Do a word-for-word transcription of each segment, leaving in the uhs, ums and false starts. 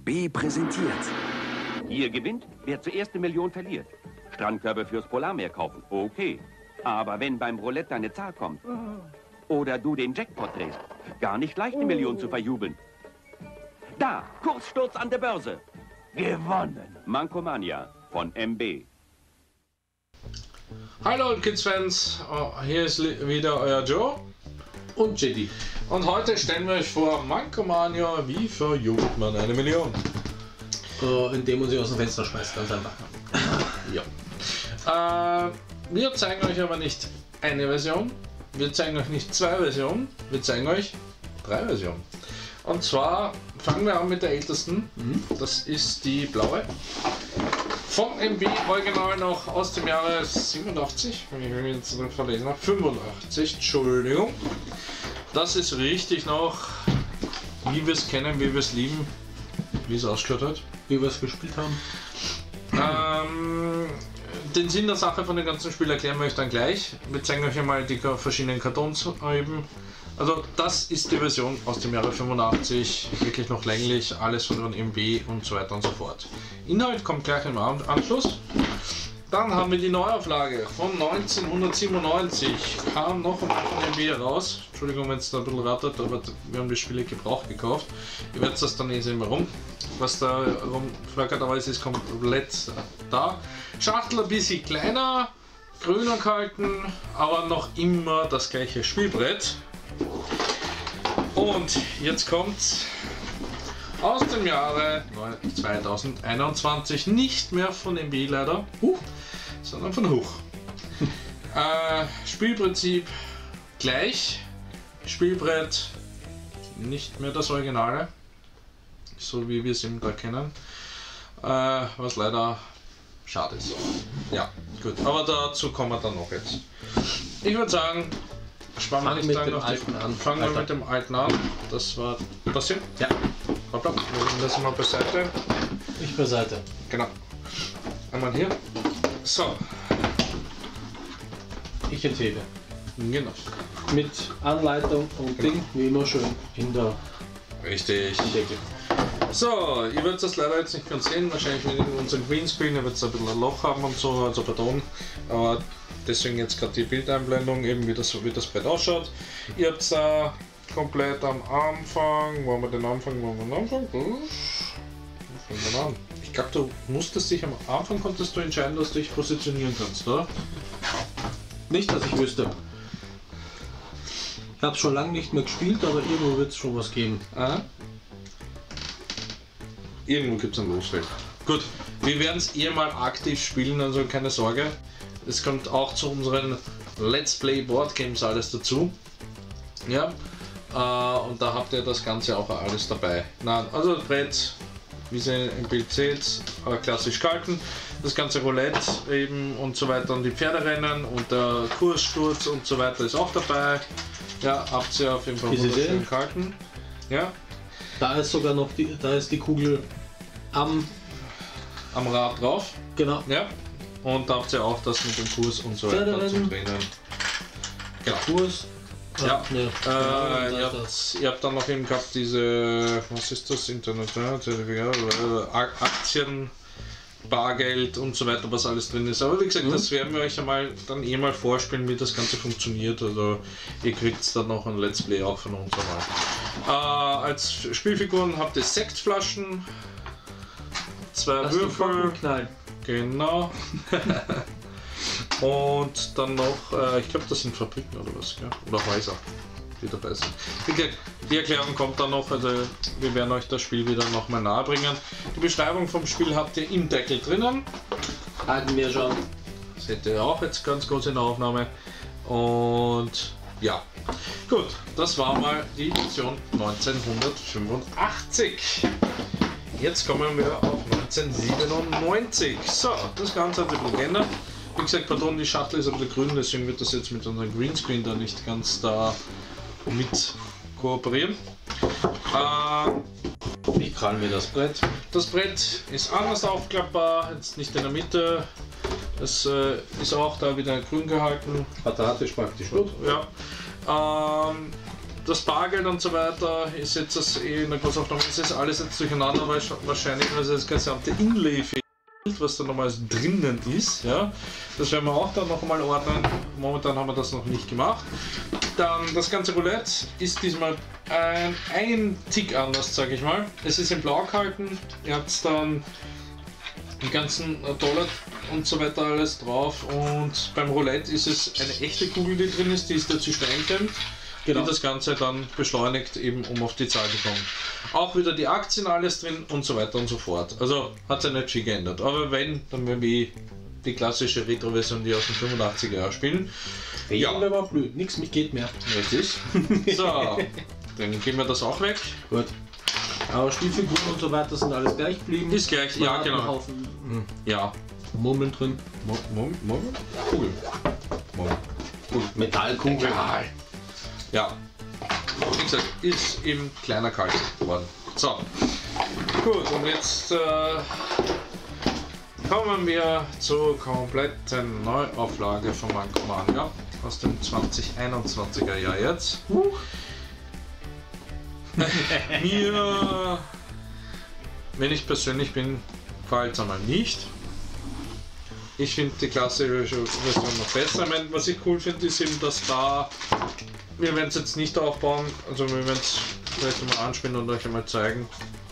B präsentiert. Hier gewinnt, wer zuerst eine Million verliert. Strandkörbe fürs Polarmeer kaufen, okay. Aber wenn beim Roulette deine Zahl kommt oder du den Jackpot drehst, gar nicht leicht eine Million zu verjubeln. Da, Kurssturz an der Börse. Gewonnen. Mankomania von M B. Hallo Kids-Fans, hier ist wieder euer Joe und Jedi. Und heute stellen wir euch vor Mankomania, wie verjubelt man eine Million? Uh, indem man sie aus dem Fenster schmeißt, ganz einfach. Ja. Äh, wir zeigen euch aber nicht eine Version, wir zeigen euch nicht zwei Versionen, wir zeigen euch drei Versionen. Und zwar fangen wir an mit der ältesten, mhm. Das ist die blaue. Vom M B Original noch aus dem Jahre siebenundachtzig, wenn ich mich jetzt verlesen habe, fünfundachtzig, Entschuldigung. Das ist richtig noch, wie wir es kennen, wie wir es lieben, wie es ausgeschaut hat. Wie wir es gespielt haben. Ähm, den Sinn der Sache von dem ganzen Spiel erklären wir euch dann gleich. Wir zeigen euch einmal die verschiedenen Kartons eben. Also das ist die Version aus dem Jahre fünfundachtzig, wirklich noch länglich, alles von M B und so weiter und so fort. Inhalt kommt gleich im Anschluss. Dann haben wir die Neuauflage von neunzehnhundertsiebenundneunzig, kam noch von M B raus. Entschuldigung, wenn es da ein bisschen rattert, aber wir haben die Spiele gebraucht gekauft. Ihr werdet das dann eh sehen, warum. Was da rumflackert, aber es ist komplett da. Schachtel ein bisschen kleiner, grüner gehalten, aber noch immer das gleiche Spielbrett. Und jetzt kommt's aus dem Jahre zweitausendeinundzwanzig, nicht mehr von M B leider, uh, sondern von Huch. äh, Spielprinzip gleich, Spielbrett nicht mehr das Originale, so wie wir es eben da kennen, äh, was leider schade ist. Ja, gut, aber dazu kommen wir dann noch jetzt. Ich würde sagen, sparen wir nicht lang noch die, fangen wir mit dem alten an. Das war das hier? Ja. Hoppla, wir nehmen das mal beiseite. Ich beiseite. Genau. Einmal hier. So. Ich enthebe. Genau. Mit Anleitung und Ding, wie immer schön in der Richtig. Decke. So, ihr werdet das leider jetzt nicht ganz sehen, wahrscheinlich mit unserem Greenscreen, ihr werdet ein bisschen ein Loch haben und so, also pardon. Aber deswegen jetzt gerade die Bildeinblendung, eben wie das, wie das Brett ausschaut. Ihr habt da komplett am Anfang, wo haben wir den Anfang, wo haben wir den Anfang? Fangen wir an. Ich glaube, du musstest dich am Anfang, konntest du entscheiden, dass du dich positionieren kannst, oder? Nicht, dass ich wüsste. Ich habe es schon lange nicht mehr gespielt, aber irgendwo wird es schon was geben. Ah. Irgendwo gibt es ein Losfeld. Gut, wir werden es eher mal aktiv spielen, also keine Sorge. Es kommt auch zu unseren Let's Play Board Games alles dazu. Ja, äh, und da habt ihr das Ganze auch alles dabei. Nein, also das Brett, wie ihr im Bild seht, äh, klassisch gehalten. Das ganze Roulette eben und so weiter und die Pferderennen und der Kurssturz und so weiter ist auch dabei. Ja, habt ihr auf jeden Fall wunderschön gehalten. Ja. Da ist sogar noch die, da ist die Kugel am, am Rad drauf. Genau. Ja. Und da habt ihr auch das mit dem Kurs und so weiter zum Trainen. Genau. Kurs. Ja. Ne, äh, genau, ihr, habt, ihr habt dann noch eben gehabt diese, was ist das, Internet, ja, Aktien, Bargeld und so weiter, was alles drin ist. Aber wie gesagt, mhm. das werden wir euch einmal dann eh mal vorspielen, wie das Ganze funktioniert. Also ihr kriegt dann noch ein Let's Play auch von uns einmal. Äh, als Spielfiguren habt ihr Sektflaschen, zwei Lass Würfel. Genau. Und dann noch, äh, ich glaube das sind Fabriken oder was, gell? Oder Häuser, die dabei sind. Die, die Erklärung kommt dann noch, also wir werden euch das Spiel wieder nochmal nahe bringen. Die Beschreibung vom Spiel habt ihr im Deckel drinnen. Hatten wir schon. Seht ihr auch jetzt ganz kurz in der Aufnahme. Und ja, gut, das war mal die Version neunzehnhundertfünfundachtzig. Jetzt kommen wir auf neunzehnhundertsiebenundneunzig. So, das Ganze hat ein bisschen geändert. Wie gesagt, pardon, die Schachtel ist ein bisschen grün, deswegen wird das jetzt mit unserem Greenscreen da nicht ganz da mit kooperieren. Äh, Wie krallen wir das Brett? Das Brett ist anders aufklappbar, jetzt nicht in der Mitte. Es äh, ist auch da wieder grün gehalten. Quadratisch praktisch gut. Ja. Ähm, das Bargeld und so weiter ist jetzt das eh in der Großaufnahme, ist jetzt alles jetzt durcheinander, weil wahrscheinlich also das gesamte Inlay fehlt, was da nochmal drinnen ist. Ja? Das werden wir auch dann nochmal ordnen. Momentan haben wir das noch nicht gemacht. Dann das ganze Roulette ist diesmal ein, ein Tick anders, sage ich mal. Es ist in Blau gehalten. Ihr habt dann die ganzen Dollar und so weiter alles drauf. Und beim Roulette ist es eine echte Kugel, die drin ist, die ist dazu steinklemmt. Genau. Die das Ganze dann beschleunigt, eben um auf die Zahl zu kommen. Auch wieder die Aktien alles drin und so weiter und so fort. Also hat sich nicht viel geändert. Aber wenn, dann werden wir die klassische Retro-Version, die aus den fünfundachtziger Jahren spielen. Ja, wäre aber blöd. Nichts mit geht mehr. Richtig. So, dann geben wir das auch weg. Gut. Aber Spielfiguren und so weiter sind alles gleich geblieben. Ist gleich, ja genau. Haufen, hm. Ja. Murmeln drin. Murmeln? Murmeln? Kugel. Murmeln. Kugel. Metallkugel. Metall. Ja, wie gesagt, ist eben kleiner kalt geworden. So, gut, und jetzt äh, kommen wir zur kompletten Neuauflage von Manco Manga aus dem zwanzig einundzwanziger Jahr jetzt. Uh. Mir, wenn ich persönlich bin, gefällt es einmal nicht. Ich finde die klassische Version noch besser. Ich meine, was ich cool finde, ist eben, dass da, wir werden es jetzt nicht aufbauen, also wir werden es vielleicht mal anspielen und euch einmal zeigen.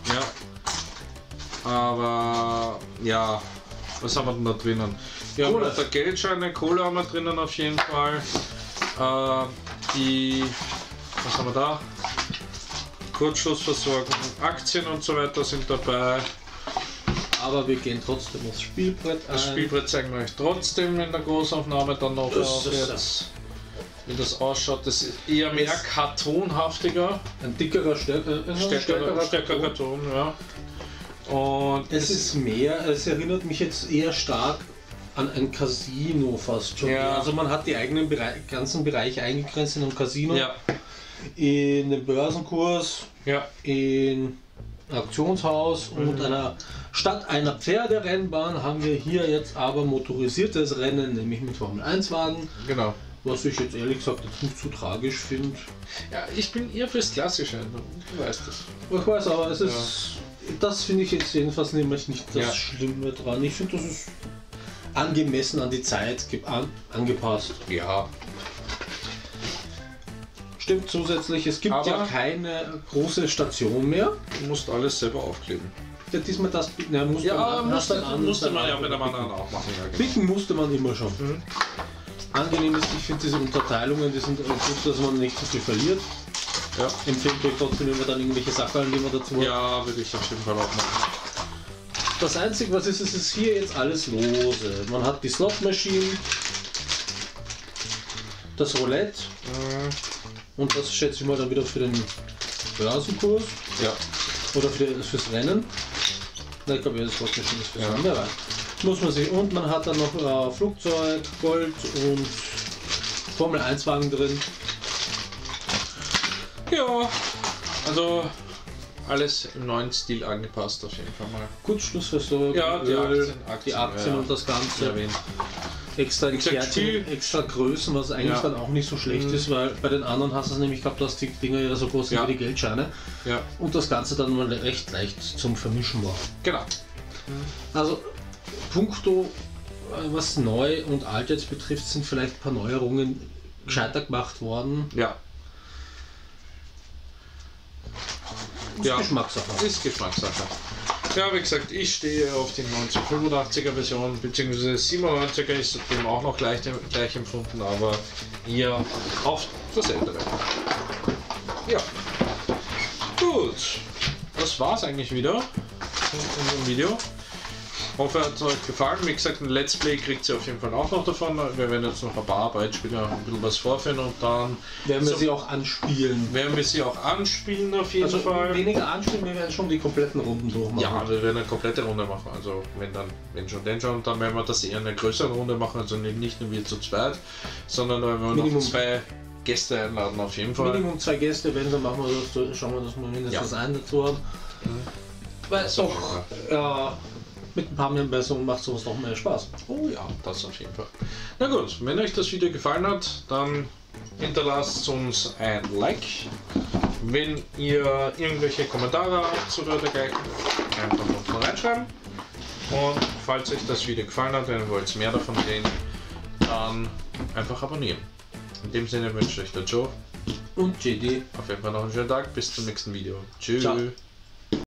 Ja. Aber ja, was haben wir denn da drinnen? Wir haben da Geldscheine, Kohle haben wir drinnen auf jeden Fall. Äh, die, was haben wir da? Kurzschlussversorgung, Aktien und so weiter sind dabei. Aber wir gehen trotzdem aufs Spielbrett ein. Das Spielbrett zeigen wir euch trotzdem in der Großaufnahme dann noch auf jetzt, wie das ausschaut. Das ist eher mehr kartonhaftiger. Ein dickerer, stärker, stärkerer, stärkerer, stärkerer Karton, ja. Und es, es ist mehr, es erinnert mich jetzt eher stark an ein Casino fast schon. Ja. Also man hat die eigenen Bereich, ganzen Bereiche eingegrenzt in einem Casino, ja. in den Börsenkurs, ja. in Auktionshaus mhm. und einer statt einer Pferderennbahn haben wir hier jetzt aber motorisiertes Rennen, nämlich mit Formel eins Wagen. Genau. Was ich jetzt ehrlich gesagt jetzt nicht so tragisch finde. Ja, ich bin eher fürs Klassische, du weißt das. Ich weiß, aber es ist, ja. das finde ich jetzt jedenfalls nämlich nicht das ja. Schlimme dran. Ich finde, das ist angemessen an die Zeit an, angepasst. Ja. Stimmt zusätzlich, es gibt aber ja keine große Station mehr. Du musst alles selber aufkleben. Ja, diesmal das Bieten, ja, musste ja, man, musste, an, musste man ja mit dem anderen auch machen. Ja, genau. Bieten musste man immer schon. Mhm. Angenehm ist, ich finde diese Unterteilungen, die sind gut, dass man nicht so viel verliert. Ja. Empfehlen tue ich trotzdem immer dann irgendwelche Sachen, die man dazu hat. Ja, würde ich auf jeden Fall auch machen. Das Einzige, was ist, ist, ist hier jetzt alles lose. Man hat die Slot-Maschinen, das Roulette mhm. und das schätze ich mal dann wieder für den Börsenkurs. Ja. Oder für die, fürs Rennen. Na, ich glaube, ja, das Slot-Maschine ist fürs Rennen. Ja. Muss man sich. Und man hat dann noch äh, Flugzeug, Gold und Formel eins Wagen drin. Ja, also alles im neuen Stil angepasst auf jeden Fall mal. Kurzschlussversorgung, ja, die Öl, Aktien, Aktien, die Aktien ja, und das Ganze. Erwähnt. Extra Kärtchen, extra Größen, was eigentlich ja. dann auch nicht so schlecht mhm. ist, weil bei den anderen hast du es nämlich gehabt, dass die Dinger ja so groß sind ja. wie die Geldscheine. Ja. Und das Ganze dann mal recht leicht zum Vermischen war. Genau. Also puncto, was neu und alt jetzt betrifft, sind vielleicht ein paar Neuerungen gescheiter gemacht worden. Ja. Ist ja. Geschmackssache. Ist Geschmackssache. Ja, wie gesagt, ich stehe auf die neunzehnhundertfünfundachtziger Version, beziehungsweise siebenundneunziger ist dem auch noch gleich, gleich empfunden, aber eher auf das ältere. Ja. Gut. Das war's eigentlich wieder in unserem Video. Ich hoffe, es hat euch gefallen. Wie gesagt, ein Let's Play kriegt ihr auf jeden Fall auch noch davon. Wir werden jetzt noch ein paar Arbeitsspiele ein bisschen was vorführen und dann werden wir so sie auch anspielen. Werden wir sie auch anspielen auf jeden also Fall. Weniger anspielen, wir werden schon die kompletten Runden durchmachen. Ja, wir werden eine komplette Runde machen. Also wenn dann, wenn schon, denn schon, dann werden wir das eher in einer größeren Runde machen. Also nicht nur wir zu zweit, sondern wenn wir Minimum noch zwei Gäste einladen auf jeden Fall. Minimum zwei Gäste, wenn dann machen wir das, schauen wir, dass wir mindestens ja. einen dazu haben. Mhm. Weil es doch ja, mit ein paar mehr Personen macht sowas noch mehr Spaß. Oh ja, das auf jeden Fall. Na gut, wenn euch das Video gefallen hat, dann hinterlasst uns ein Like. Wenn ihr irgendwelche Kommentare habt oder dergleichen, einfach unten reinschreiben. Und falls euch das Video gefallen hat, wenn ihr wollt mehr davon sehen, dann einfach abonnieren. In dem Sinne wünsche ich euch der Joe und J D auf jeden Fall noch einen schönen Tag. Bis zum nächsten Video. Tschüss. Ciao.